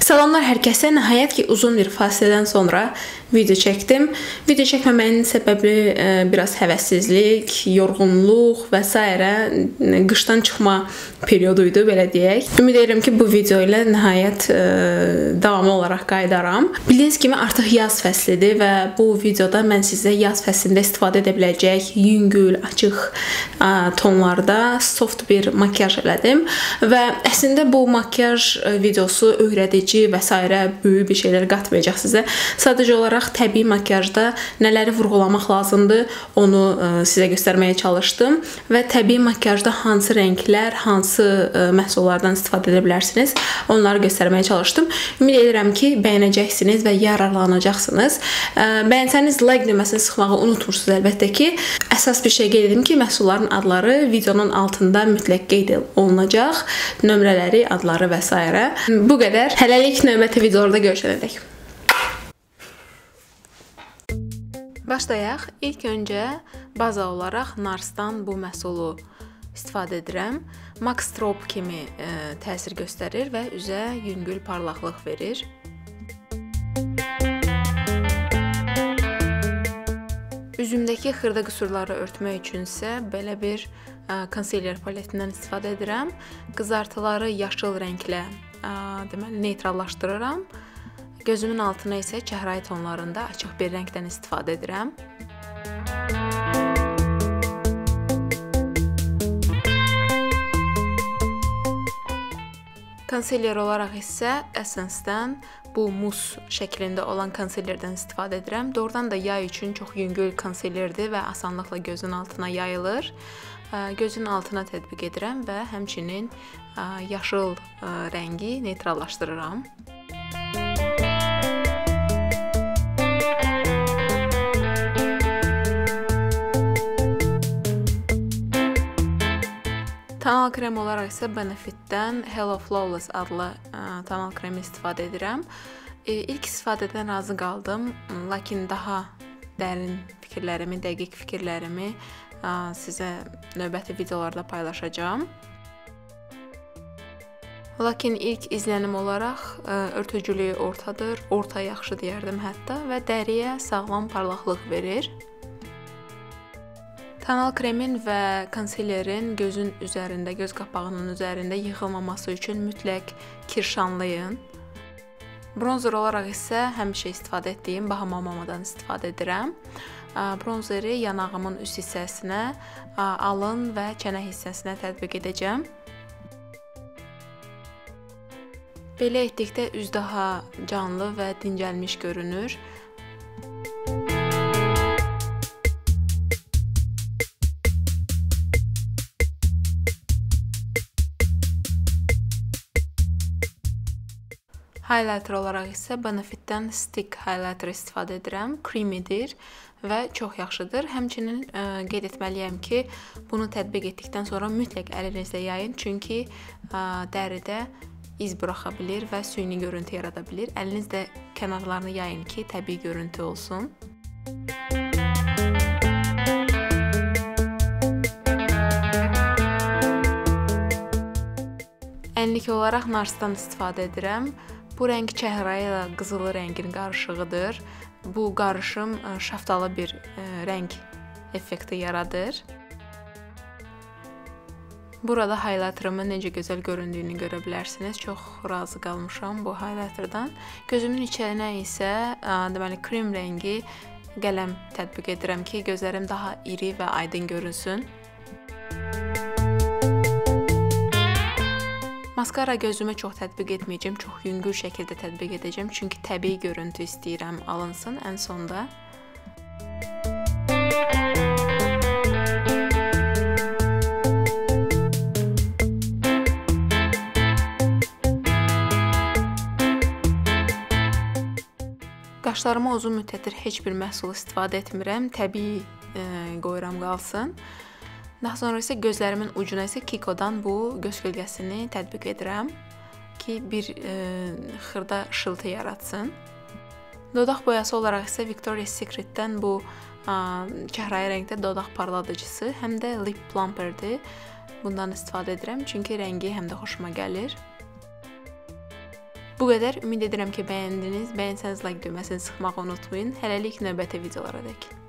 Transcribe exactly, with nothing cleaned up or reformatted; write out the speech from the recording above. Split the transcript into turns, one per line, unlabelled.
Salamlar hər kəsə. Nəhayət ki, uzun bir fasilədən sonra video çəkdim. Video çəkməməyin səbəbi e, biraz həvəssizlik, yorğunluq və s. qışdan çıxma periodu idi, belə deyək. Ümid edirəm ki, bu video ilə nəhayət e, davamlı olaraq qayıdaram. Bildiyiniz kimi artıq yaz fəslidir və bu videoda mən sizə yaz fəslində istifadə edə biləcək yüngül, açıq e, tonlarda soft bir makyaj elədim və əslində bu makyaj videosu öyrədici və s. böyük bir şeylər qatmayacaq sizə. Sadəcə olaraq təbii makyajda nələri vurğulamaq lazımdır, onu ə, sizə göstərməyə çalışdım və təbii makyajda hansı rənglər, hansı ə, məhsullardan istifadə edə bilərsiniz, onları göstərməyə çalışdım. Ümid edirəm ki, bəyənəcəksiniz və yararlanacaqsınız. Ə, bəyənsəniz like düyməsini sıxmağı unutmursunuz əlbəttə ki. Əsas bir şey qeyd edim ki, məhsulların adları videonun altında mütləq qeyd olunacaq. Nömrələri, adları və s. Bu qədər. Hələlik növbəti videolarda görüşənədək. Başlayaq. İlk öncə baza olaraq Narsdan bu məhsulu istifadə edirəm. Max Strobe kimi ə, təsir göstərir və üzə yüngül parlaqlıq verir. Üzümdəki xırda qüsurları örtmək üçün isə belə bir ə, konsiler paletindən istifadə edirəm. Qızartıları yaşıl rənglə ə, deməli neytrallaşdırıram. Gözümün altına isə çəhrayı tonlarında açıq bir rəngdən istifadə edirəm. Konsiler olaraq isə Essence-dən bu mus şəklində olan konsilerdən istifadə edirəm. Doğrudan da yay üçün çox yüngül konsilerdir və asanlıqla gözün altına yayılır. Gözün altına tətbiq edirəm və həmçinin yaşıl rəngi neytrallaşdırıram. Tonal krem olaraq isə Benefit'dən Hello Flawless adlı ə, tonal kremi istifadə edirəm. E, ilk istifadədən razı qaldım, lakin daha dərin fikirlərimi, dəqiq fikirlərimi ə, sizə növbəti videolarda paylaşacağam. Lakin ilk izlənim olaraq ə, örtücülüyü ortadır, orta yaxşı deyərdim hətta və dəriyə sağlam parlaqlıq verir. Tonal kremin və konsilerin gözün üzərində, göz qapağının üzərində yığılmaması üçün mütləq kirşanlayın. Bronzer olaraq isə həmişə istifadə etdiyim Bahama Mama'dan istifadə edirəm. Bronzeri yanağımın üst hissəsinə, alın və çənə hissəsinə tətbiq edəcəm. Belə etdikdə üz daha canlı və dincəlmiş görünür. Highlighter olaraq isə Benefit'dən Stick Highlighter istifadə edirəm. Creamydir və çox yaxşıdır. Həmçinin ə, qeyd etməliyəm ki, bunu tətbiq etdikdən sonra mütləq əlinizlə yayın. Çünki ə, dəridə iz buraxa bilir və süni görüntü yarada bilir. Əlinizlə kənarlarını yayın ki, təbii görüntü olsun. Ənlik olaraq Narsdan istifadə edirəm. Bu rəng çəhrayı ilə qızılı rəngin qarışığıdır. Bu qarışım şaftalı bir rəng effekti yaradır. Burada highlighterımın necə gözəl göründüyünü görə bilərsiniz. Çox razı qalmışam bu highlighterdan. Gözümün içərinə isə deməli krem rəngi qələm tətbiq edirəm ki, gözlərim daha iri və aydın görünsün. Maskara gözümə çox tətbiq etməyəcəm, çox yüngül şəkildə tətbiq edəcəm, çünki təbii görüntü istəyirəm alınsın ən sonda. Qaşlarıma uzun müddətdir heç bir məhsul istifadə etmirəm, təbii e, qoyuram qalsın. Daha sonra isə gözlərimin ucuna isə Kiko'dan bu göz kölgəsini tətbiq edirəm ki, bir e, xırda şıltı yaratsın. Dodaq boyası olaraq isə Victoria's Secret'dən bu a, çəhrayı rəngdə dodaq parladıcısı, həm də lip plumperdir. Bundan istifadə edirəm, çünki rəngi həm də xoşuma gəlir. Bu qədər. Ümid edirəm ki, bəyəndiniz. Bəyənsəniz like düyməsini sıxmağı unutmayın. Hələlik növbəti videolara dək.